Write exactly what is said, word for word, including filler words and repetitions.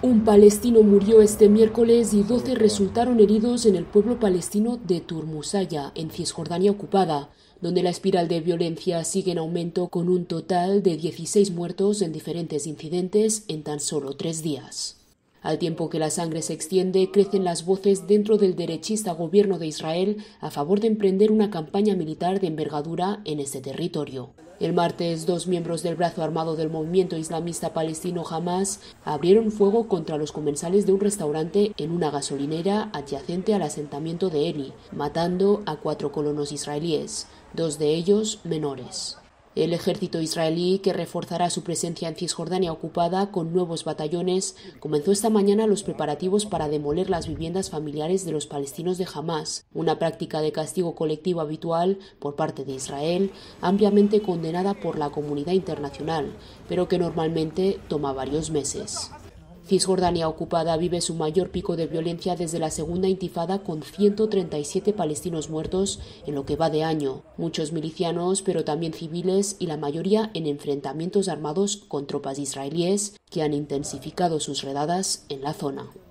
Un palestino murió este miércoles y doce resultaron heridos en el pueblo palestino de Turmusaya, en Cisjordania ocupada, donde la espiral de violencia sigue en aumento con un total de dieciséis muertos en diferentes incidentes en tan solo tres días. Al tiempo que la sangre se extiende, crecen las voces dentro del derechista gobierno de Israel a favor de emprender una campaña militar de envergadura en este territorio. El martes, dos miembros del brazo armado del movimiento islamista palestino Hamas abrieron fuego contra los comensales de un restaurante en una gasolinera adyacente al asentamiento de Eli, matando a cuatro colonos israelíes, dos de ellos menores. El ejército israelí, que reforzará su presencia en Cisjordania ocupada con nuevos batallones, comenzó esta mañana los preparativos para demoler las viviendas familiares de los palestinos de Hamas, una práctica de castigo colectivo habitual por parte de Israel, ampliamente condenada por la comunidad internacional, pero que normalmente toma varios meses. Cisjordania ocupada vive su mayor pico de violencia desde la segunda intifada, con ciento treinta y siete palestinos muertos en lo que va de año, muchos milicianos pero también civiles, y la mayoría en enfrentamientos armados con tropas israelíes que han intensificado sus redadas en la zona.